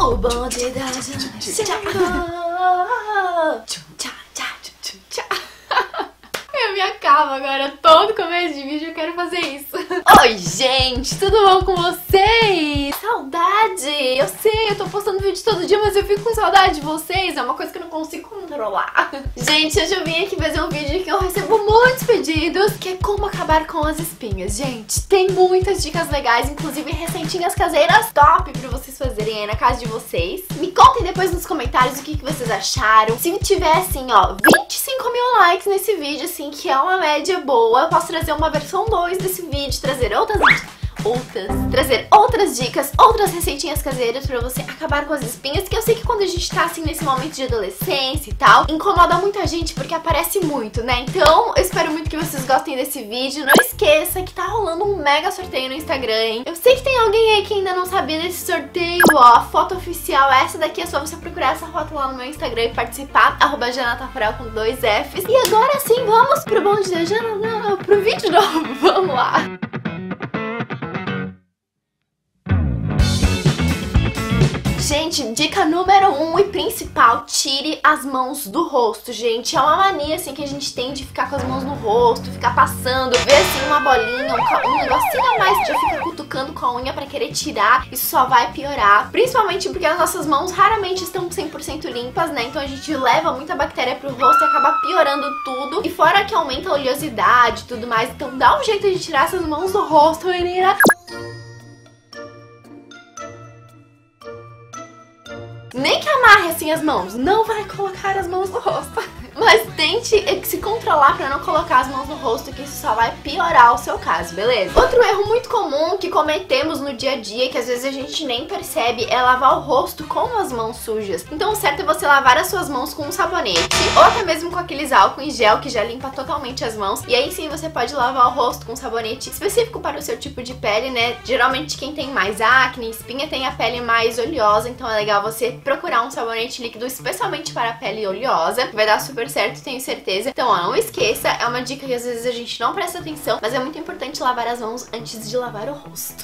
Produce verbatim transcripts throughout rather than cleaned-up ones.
O bonde da Jana chegou. Tchá, tchá, tchá, tchá. Eu me acabo agora, todo começo de vídeo eu quero fazer isso. Oi, gente, tudo bom com vocês? Saudade! Eu sei, eu tô postando vídeo todo dia, mas eu fico com saudade de vocês. É uma coisa que eu não consigo controlar. Gente, hoje eu vim aqui fazer um vídeo que eu recebo muitos pedidos, que é como acabar com as espinhas. Gente, tem muitas dicas legais, inclusive receitinhas caseiras top pra vocês fazerem aí na casa de vocês. Me contem depois nos comentários o que, que vocês acharam. Se tiver, assim, ó, vinte e cinco mil likes nesse vídeo, assim, que é uma média boa, eu posso trazer uma versão dois desse vídeo, trazer outras... outras, trazer outras dicas, outras receitinhas caseiras pra você acabar com as espinhas, que eu sei que quando a gente tá assim nesse momento de adolescência e tal, incomoda muita gente porque aparece muito, né? Então eu espero muito que vocês gostem desse vídeo. Não esqueça que tá rolando um mega sorteio no Instagram, hein? Eu sei que tem alguém aí que ainda não sabia desse sorteio, ó, a foto oficial, essa daqui é só você procurar essa foto lá no meu Instagram e participar, arroba janatafarel com dois Fs. E agora sim, vamos pro bonde da Jana, não, não, pro vídeo novo, vamos lá! Gente, dica número um e principal, tire as mãos do rosto, gente. É uma mania, assim, que a gente tem de ficar com as mãos no rosto, ficar passando, ver, assim, uma bolinha, um, um negocinho a mais, de ficar cutucando com a unha pra querer tirar. Isso só vai piorar, principalmente porque as nossas mãos raramente estão cem por cento limpas, né? Então a gente leva muita bactéria pro rosto e acaba piorando tudo. E fora que aumenta a oleosidade e tudo mais, então dá um jeito de tirar essas mãos do rosto, menina. Nem que amarre assim as mãos, não vai colocar as mãos no rosto. Mas tente se controlar pra não colocar as mãos no rosto, que isso só vai piorar o seu caso, beleza? Outro erro muito comum que cometemos no dia a dia, que às vezes a gente nem percebe, é lavar o rosto com as mãos sujas. Então o certo é você lavar as suas mãos com um sabonete, ou até mesmo com aqueles álcool em gel que já limpa totalmente as mãos. E aí sim você pode lavar o rosto com um sabonete específico para o seu tipo de pele, né? Geralmente quem tem mais acne, espinha, tem a pele mais oleosa, então é legal você procurar um sabonete líquido especialmente para a pele oleosa, que vai dar super certo, tenho certeza. Então, ó, não esqueça, é uma dica que às vezes a gente não presta atenção, mas é muito importante lavar as mãos antes de lavar o rosto.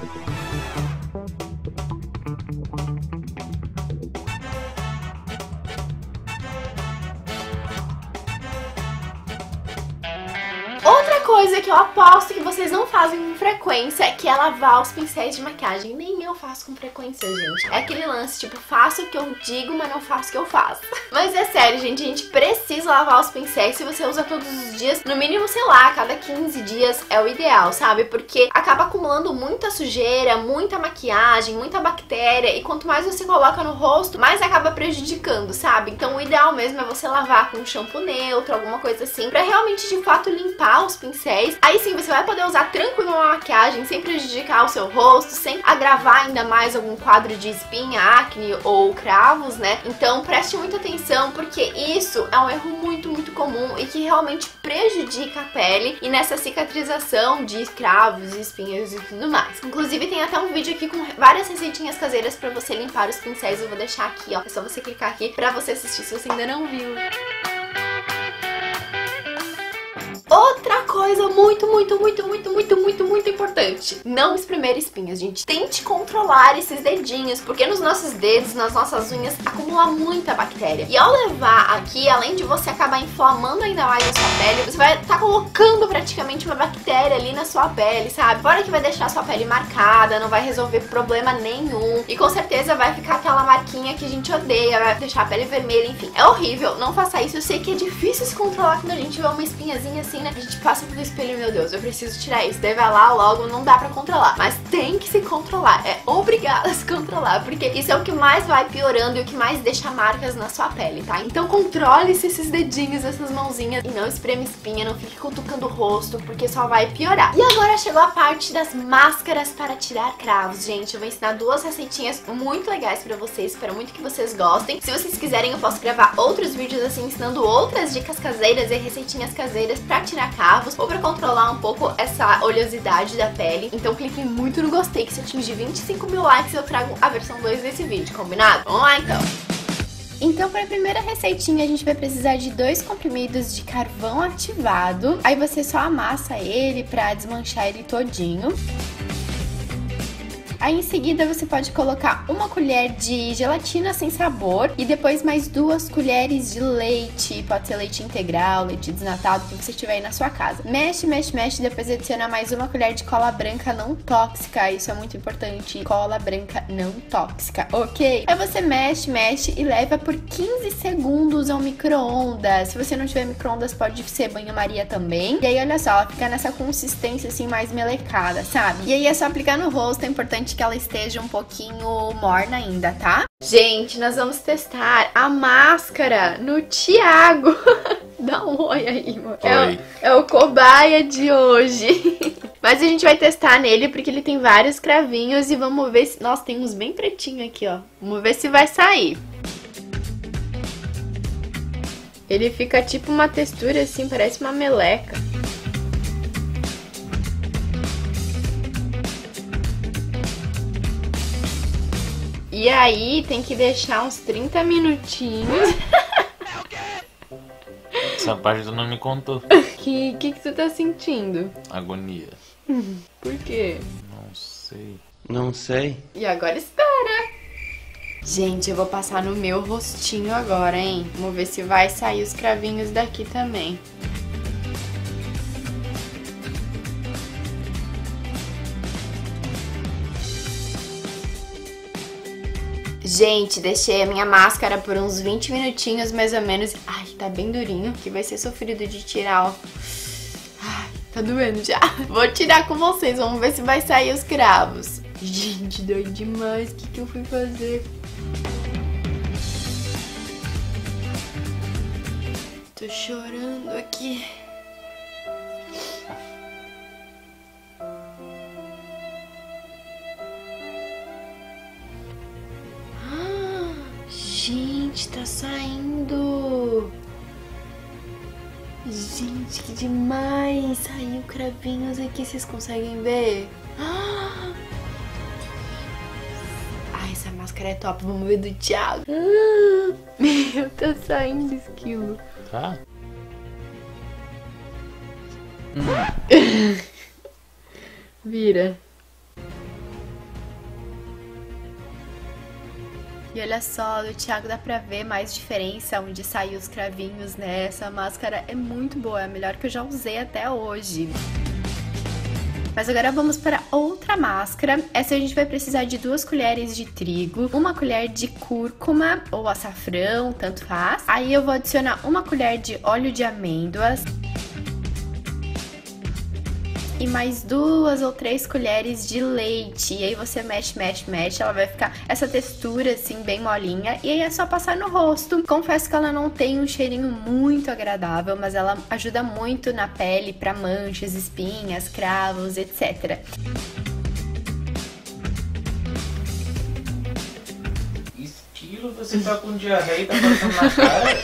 Outra coisa que eu aposto que vocês não fazem com frequência é que é lavar os pincéis de maquiagem. Nem eu faço com frequência, gente. É aquele lance, tipo, faço o que eu digo, mas não faço o que eu faço. Mas é sério, gente, a gente precisa lavar os pincéis. Se você usa todos os dias, no mínimo, sei lá, a cada quinze dias é o ideal, sabe? Porque acaba acumulando muita sujeira, muita maquiagem, muita bactéria, e quanto mais você coloca no rosto, mais acaba prejudicando, sabe? Então o ideal mesmo é você lavar com um shampoo neutro, alguma coisa assim, pra realmente, de fato, limpar os pincéis. Aí sim você vai poder usar tranquilo uma maquiagem sem prejudicar o seu rosto, sem agravar ainda mais algum quadro de espinha, acne ou cravos, né? Então preste muita atenção, porque isso é um erro muito, muito comum e que realmente prejudica a pele e nessa cicatrização de cravos, espinhas e tudo mais. Inclusive tem até um vídeo aqui com várias receitinhas caseiras pra você limpar os pincéis. Eu vou deixar aqui, ó. É só você clicar aqui pra você assistir se você ainda não viu. Outra coisa muito, muito, muito, muito, muito, muito, muito importante. Não espremer espinhas, gente. Tente controlar esses dedinhos, porque nos nossos dedos, nas nossas unhas, acumula muita bactéria. E ao levar aqui, além de você acabar inflamando ainda mais a sua pele, você vai estar tá colocando praticamente uma bactéria ali na sua pele, sabe? Fora que vai deixar a sua pele marcada, não vai resolver problema nenhum. E com certeza vai ficar aquela marquinha que a gente odeia, vai deixar a pele vermelha, enfim. É horrível, não faça isso. Eu sei que é difícil se controlar quando a gente vê uma espinhazinha assim, né? A gente passa pelo espelho, meu Deus, eu preciso tirar isso. Daí vai lá, logo, não dá pra controlar. Mas tem que se controlar, é obrigada a se controlar, porque isso é o que mais vai piorando e o que mais deixa marcas na sua pele, tá? Então controle-se esses dedinhos, essas mãozinhas, e não espreme espinha, não fique cutucando o rosto, porque só vai piorar. E agora chegou a parte das máscaras para tirar cravos, gente. Eu vou ensinar duas receitinhas muito legais pra vocês, espero muito que vocês gostem. Se vocês quiserem, eu posso gravar outros vídeos assim, ensinando outras dicas caseiras e receitinhas caseiras pra tirar cravos, ou pra controlar um pouco essa oleosidade da pele. Então clique muito no gostei, que se atingir vinte e cinco mil likes eu trago a versão dois desse vídeo, combinado? Vamos lá então! Então, para a primeira receitinha, a gente vai precisar de dois comprimidos de carvão ativado. Aí você só amassa ele pra desmanchar ele todinho. Aí em seguida você pode colocar uma colher de gelatina sem sabor e depois mais duas colheres de leite, pode ser leite integral, leite desnatado, o que você tiver aí na sua casa. Mexe, mexe, mexe, depois adiciona mais uma colher de cola branca não tóxica, isso é muito importante, cola branca não tóxica, ok? Aí você mexe, mexe e leva por quinze segundos ao micro-ondas. Se você não tiver micro-ondas, pode ser banho-maria também. E aí, olha só, ela fica nessa consistência assim mais melecada, sabe? E aí é só aplicar no rosto, é importante que ela esteja um pouquinho morna ainda, tá? Gente, nós vamos testar a máscara no Thiago. Dá um oi aí, amor. É o, é o cobaia de hoje. Mas a gente vai testar nele porque ele tem vários cravinhos e vamos ver se... Nossa, tem uns bem pretinhos aqui, ó. Vamos ver se vai sair. Ele fica tipo uma textura assim, parece uma meleca. E aí tem que deixar uns trinta minutinhos. Essa parte tu não me contou. Que que, que tu tá sentindo? Agonia. Por quê? Não sei. Não sei. E agora espera. Gente, eu vou passar no meu rostinho agora, hein? Vamos ver se vai sair os cravinhos daqui também. Gente, deixei a minha máscara por uns vinte minutinhos mais ou menos. Ai, tá bem durinho, que vai ser sofrido de tirar, ó. Ai, tá doendo já. Vou tirar com vocês, vamos ver se vai sair os cravos. Gente, dói demais, o que que eu fui fazer? Tô chorando aqui. Gente, tá saindo. Gente, que demais. Saiu cravinhos aqui, vocês conseguem ver? Ai, essa máscara é top. Vamos ver do Thiago. Meu, tá saindo esquilo. Tá? Vira. E olha só, do Thiago dá pra ver mais diferença onde saiu os cravinhos, né? Essa máscara é muito boa, é a melhor que eu já usei até hoje. Mas agora vamos para outra máscara. Essa a gente vai precisar de duas colheres de trigo, uma colher de cúrcuma ou açafrão, tanto faz. Aí eu vou adicionar uma colher de óleo de amêndoas. E mais duas ou três colheres de leite. E aí você mexe, mexe, mexe. Ela vai ficar essa textura assim, bem molinha. E aí é só passar no rosto. Confesso que ela não tem um cheirinho muito agradável, mas ela ajuda muito na pele pra manchas, espinhas, cravos, etcétera. Estilo, você tá com diarreia e tá passando na cara?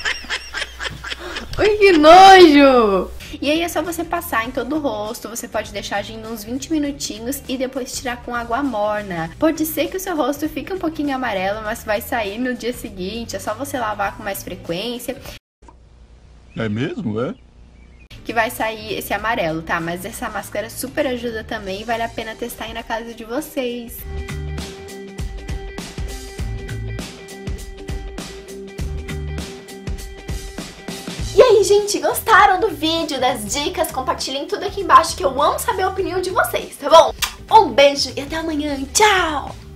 Ai, que nojo! E aí é só você passar em todo o rosto, você pode deixar agindo uns vinte minutinhos e depois tirar com água morna. Pode ser que o seu rosto fique um pouquinho amarelo, mas vai sair no dia seguinte, é só você lavar com mais frequência. É mesmo, é? Que vai sair esse amarelo, tá? Mas essa máscara super ajuda também e vale a pena testar aí na casa de vocês. E aí, gente, gostaram do vídeo, das dicas? Compartilhem tudo aqui embaixo que eu amo saber a opinião de vocês, tá bom? Um beijo e até amanhã. Tchau!